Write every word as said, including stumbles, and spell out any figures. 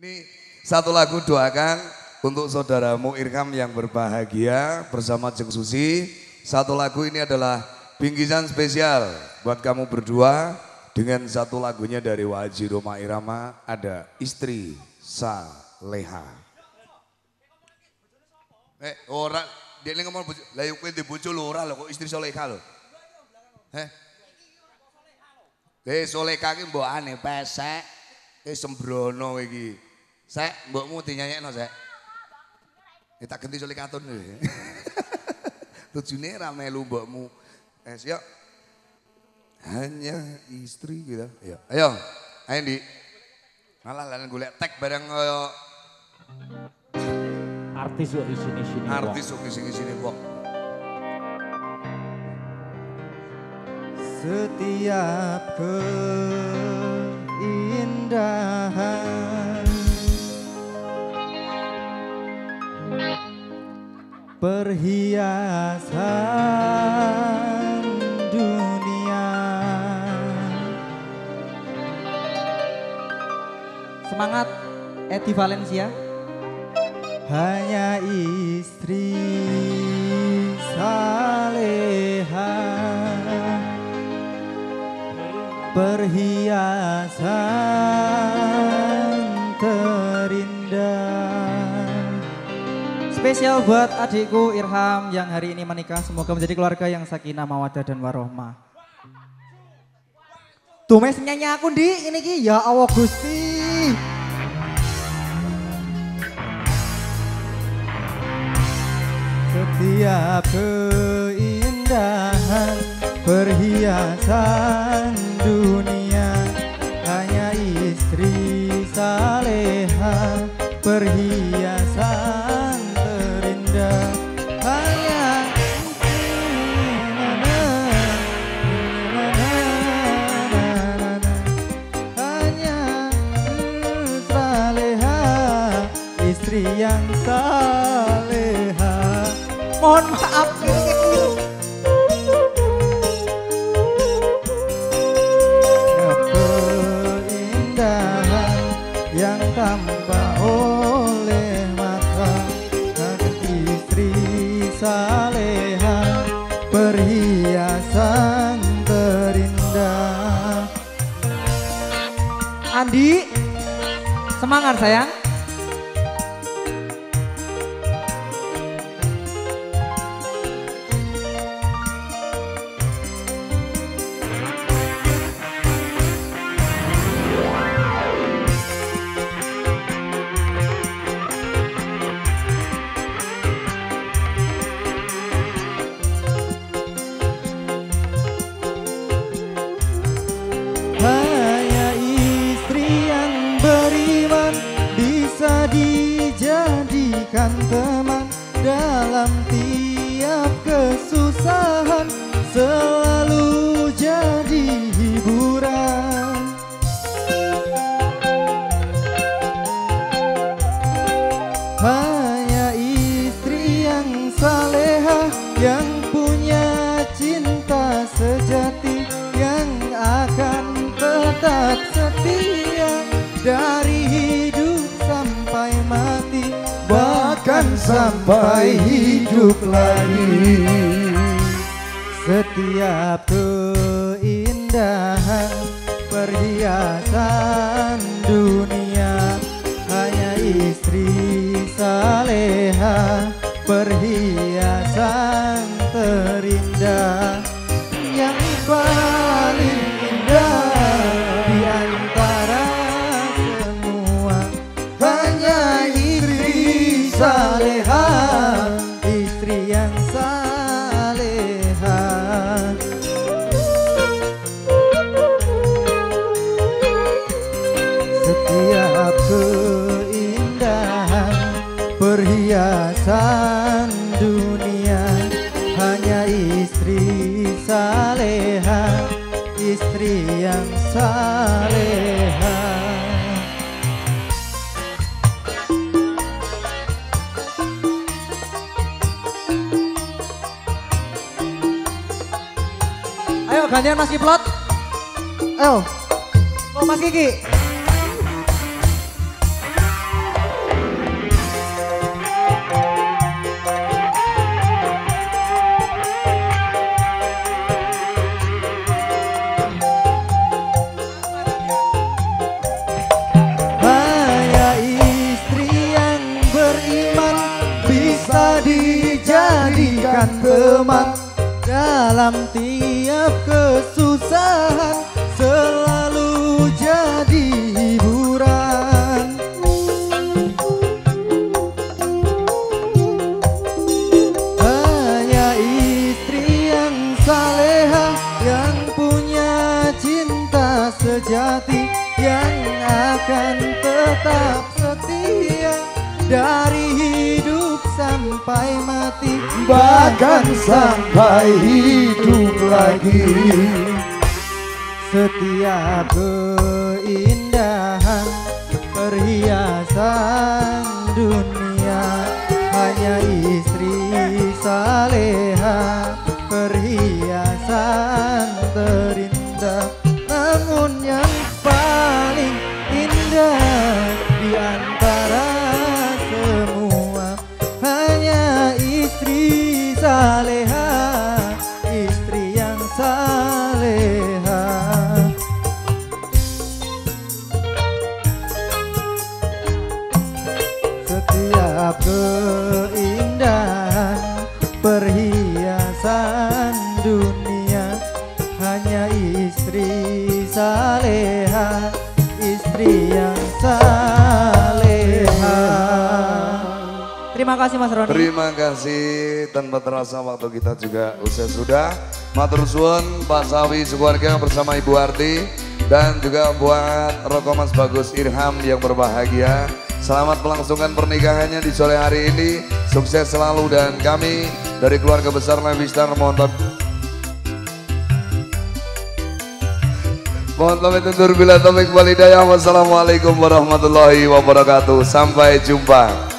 Ini satu lagu doakan untuk saudaramu Irham yang berbahagia bersama Jeng Susi. Satu lagu ini adalah bingkisan spesial buat kamu berdua dengan satu lagunya dari Waji Roma Irama, ada Istri Saleha. Eh orang dia ini ngomong lah yuk di bojo lho ora lho kok Istri Saleha lho. Heh. Eh Saleha ki mbokane pesek, eh sembrono iki. Sek, mbokmu dinyanyekno sek. Ya tak ganti Saleha katun lho. Tujune ra melu mbokmu. Eh yuk. Hanya istri gitu. Ayo. Ayo. Ayo Di. Malah lan golek tag bareng kaya artis kok di sini-sini. Artis kok di sini-sini kok. Setiap keindahan perhiasan dunia. Semangat Edi Valencia. Hanya istri saleha, perhiasan terindah. Spesial buat adikku Irham yang hari ini menikah. Semoga menjadi keluarga yang sakinah, mawaddah dan warohmah. Tuh mes nyanyi aku Di, ini ki ya Allah Gusti. Setiap keindahan perhiasan dunia, hanya istri saleha, perhiasan terindah. Hanya hanya saleha, istri yang saleha. Mohon maaf. Keindahan yang tampak oleh mata, istri saleha, perhiasan terindah. Andi, semangat sayang. Hanya istri yang beriman bisa dijadikan teman dalam tiap kesusahan, selalu jadi hiburan. Hanya istri yang saleha yang punya cinta sejati, yang akan tetap setia dari hidup sampai mati, bahkan sampai hidup lagi. Setiap keindahan perhiasan dunia, hanya istri saleha, perhiasan terindah. Yang paling indah di antara semua, hanya istri saleha, istri yang saleha. Setiap keindahan perhiasan dunia, hanya istri saleha, istri yang saleha. Ayo gantian Mas Kiplot. Ayo. Oh Mas Kiki. dalam tiap kesusahan selalu jadi hiburan. Hanya istri yang saleha, yang punya cinta sejati, yang akan tetap setia dari hidup sampai mati, bahkan sampai hidup lagi. Setiap keindahan perhiasan dunia hanya istri saleha, perhiasan terindah. Namun yang paling indah di antara semua hanya istri saleha, istri yang saleha. Setiap keindahan perhiasan dunia hanya istri saleha, istri yang saleha. Terima kasih Mas Roni. Terima kasih, tanpa terasa waktu kita juga usai sudah. Matur suwun Pak Sawi sekeluarga bersama Ibu Arti, dan juga buat Roko Mas Bagus Irham yang berbahagia. Selamat melangsungkan pernikahannya di sore hari ini. Sukses selalu, dan kami dari keluarga besar Levistar mohon pamit. Mohon pamit undur bila taufik wal hidayah. Wassalamualaikum warahmatullahi wabarakatuh. Sampai jumpa.